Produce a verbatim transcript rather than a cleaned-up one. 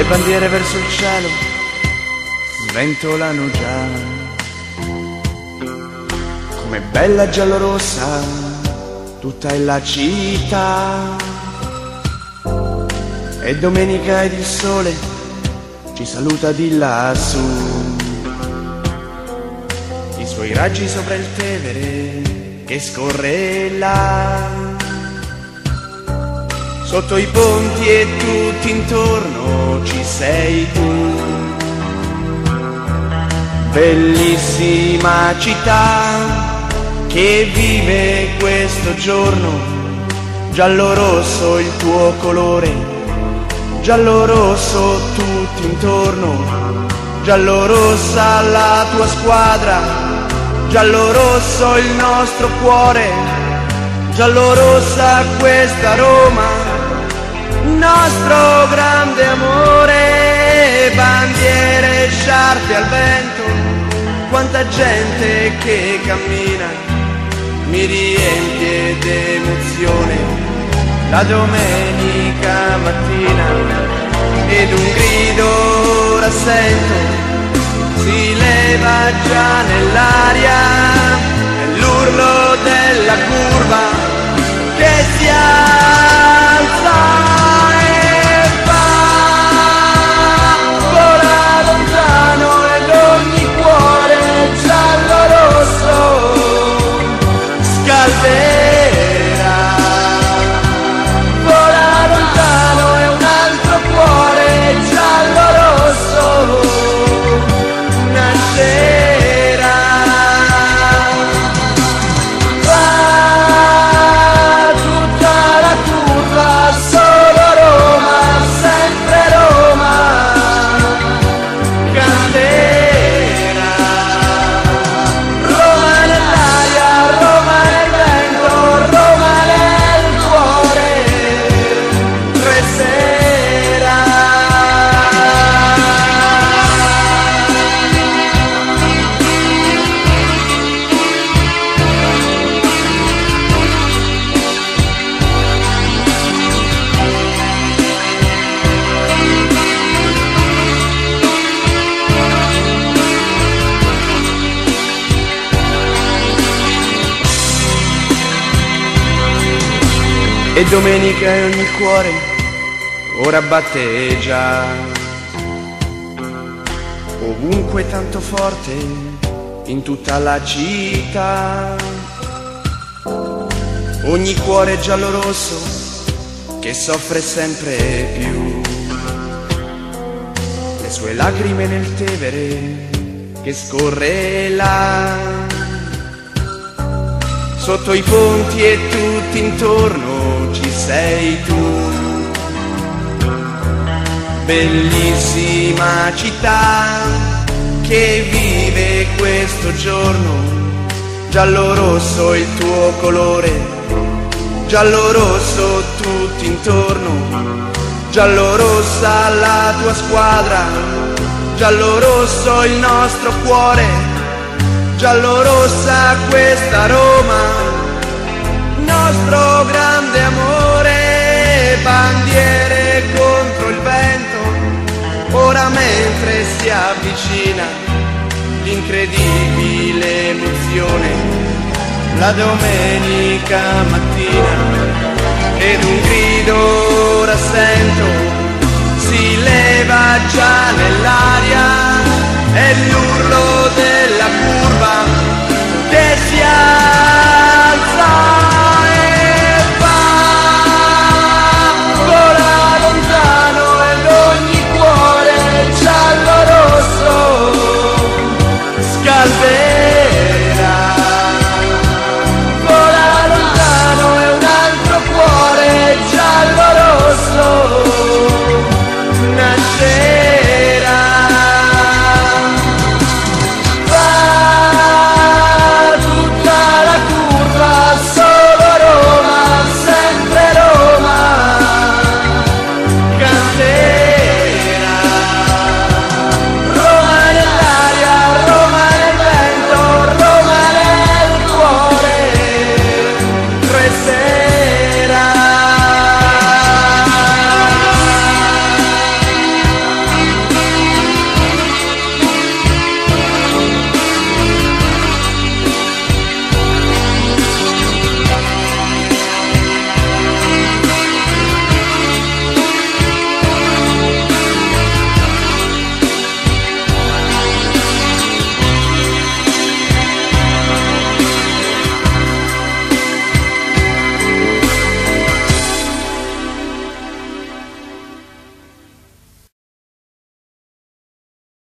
le bandiere verso il cielo sventolano già, come bella giallorossa tutta è la città. E domenica ed il sole ci saluta di lassù, i suoi raggi sopra il Tevere che scorre là. Sotto i ponti e tutti intorno ci sei tu, bellissima città che vive questo giorno, giallo-rosso il tuo colore, giallo-rosso tutti intorno, giallo-rossa la tua squadra, giallo-rosso il nostro cuore, giallo-rossa questa Roma, nostro grande amore. Bandiere, sciarpe al vento, quanta gente che cammina, mi riempie d'emozione la domenica mattina. Ed un grido rassento si leva già nell'aria, è l'urlo della curva che si alza e va, vola lontano ed ogni cuore giallo-rosso scalderà. Vola lontano e un altro cuore giallo-rosso nascerà. Va tutta la curva, solo Roma, sempre Roma canterà. Roma nell'aria, Roma nel vento, Roma nel cuore resterà. E domenica e ogni cuore ora batte già, ovunque tanto forte in tutta la città. Ogni cuore giallo-rosso che soffre sempre più, le sue lacrime nel Tevere che scorre là. Sotto i ponti e tutti intorno ci sei tu, bellissima città che vive questo giorno, giallo-rosso il tuo colore, giallo-rosso tutti intorno, giallo-rossa la tua squadra, giallo-rosso il nostro cuore, giallo-rossa questa Roma, nostro grande amore. Bandiere contro il vento, ora mentre si avvicina l'incredibile emozione, la domenica mattina. Ed un grido rassento si leva già nell'aria, è l'urlo della curva che si alza e va, vola lontano ed ogni cuore giallo-rosso scalderà.